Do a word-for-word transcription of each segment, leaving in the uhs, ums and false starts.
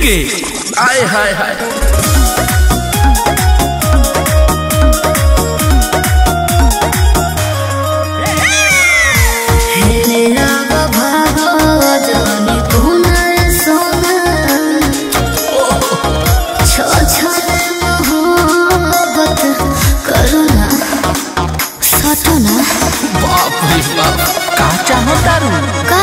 के आय हाय हाय का चाहो तारू का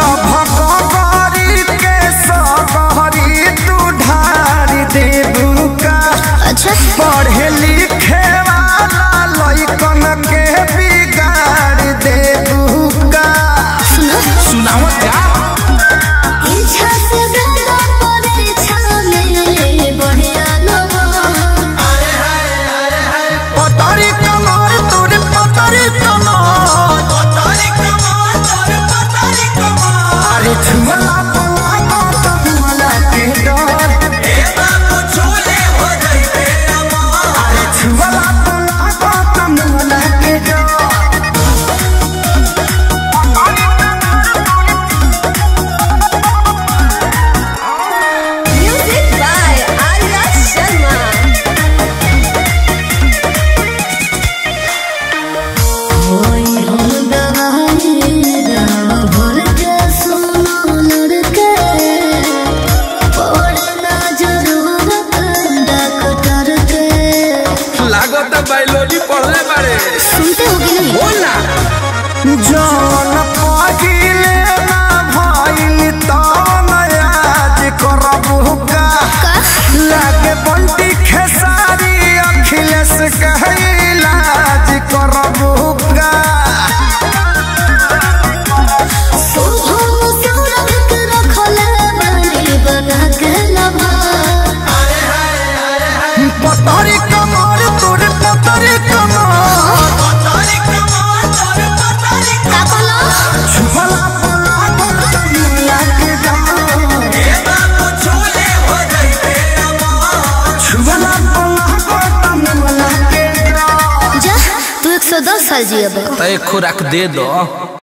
लभकरी के सबहरी तू ढारी देबू का। अच्छा पढ़े लिखे वाला लइकन के बिगाड़ देबू का। सुना सुनावा का इच्छा से बेटा परीक्षा में बढ़िया नवा। अरे हाय अरे हाय पतरी कमर तोर पतरी कमर छुमला पला तो मुला के डर ए बाबू छोले हो जाइबे अमर। अरे छुमला पला तो मुला के डर म्यूजिक बाय आर्या शर्मा। ओए हम दवाई दवा भर के बायोलॉजी पढ़ले बारे सुनते हो कि नहीं बोल ना जौन पागिले ना भइल तौन आज करबू का। लागे बंटी खेसारी अखिलेश कहलाज करबू का। सोहम सौरभ के रखले बड़ी बना के लभा। अरे हाय अरे हाय पतरी कमर तोर पतरी कमर पतरी कमर तोर पतरी का बोलो छुपला पला तो मुला के डर ए बाबू छोले हो जाइबे अमर। छुपला पला तो मुला के डर जा तू एक सौ दस साल जियब एक खुराक दे दो।